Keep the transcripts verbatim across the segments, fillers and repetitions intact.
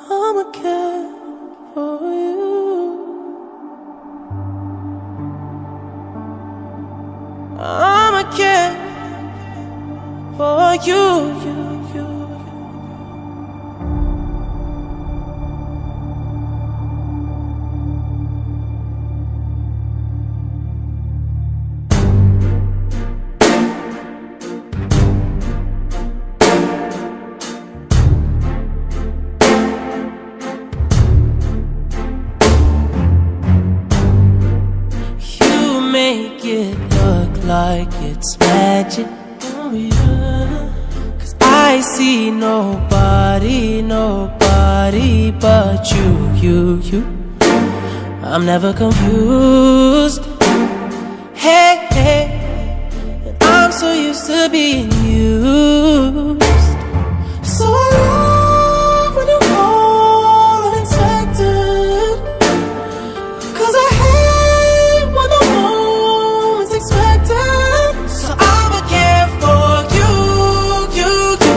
I'ma care for you. I'ma care for you, you, you. Make it look like it's magic. Oh yeah. 'Cause I see nobody, nobody but you, you, you. I'm never confused. Hey, hey. And I'm so used to being used. So I love when you call unexpected. 'Cause I hate when the moment's expected. So I'ma care for you, you, you.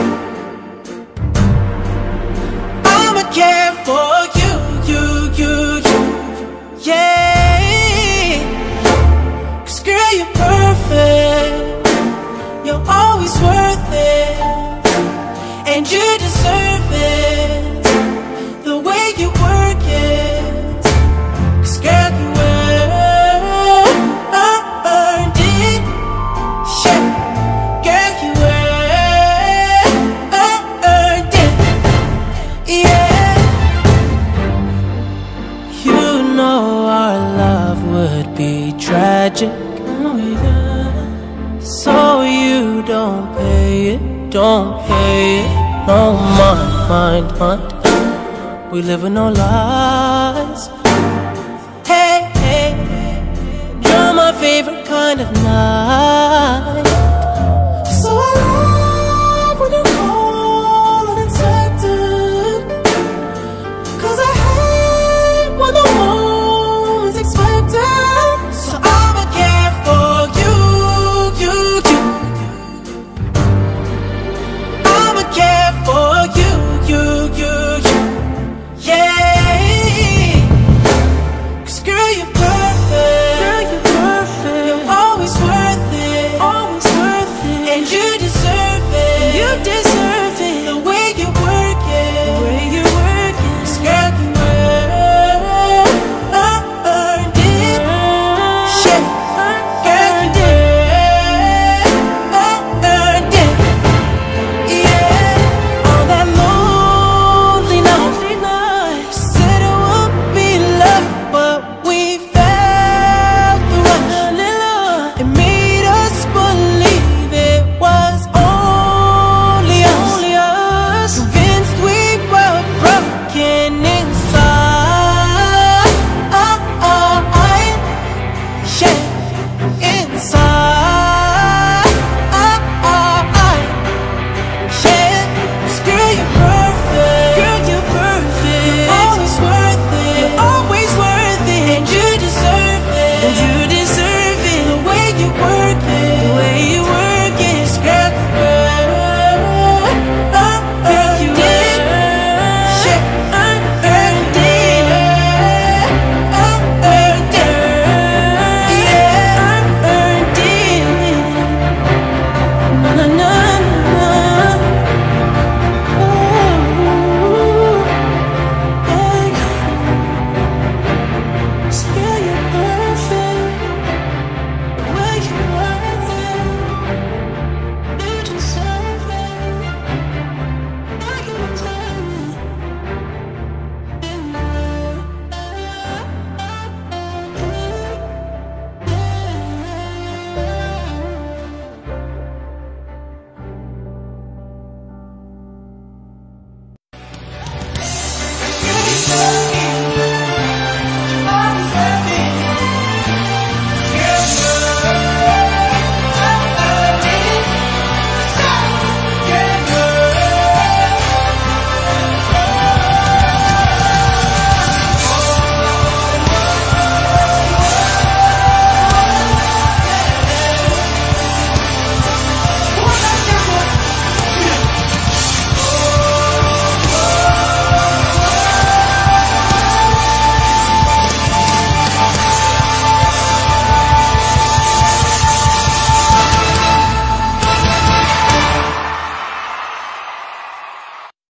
I'ma care for you, you, you, you. Yeah. 'Cause girl, you're perfect. You're always worth it. And you deserve it. The way you work it. 'Cause girl, you earned it. Yeah. Girl, you earned it. Yeah. You know our love would be tragic. Oh yeah. So you don't pay it, don't pay it. No mind, mind, mind. We live with no lies. Hey, hey, you're my favorite kind of night. So I love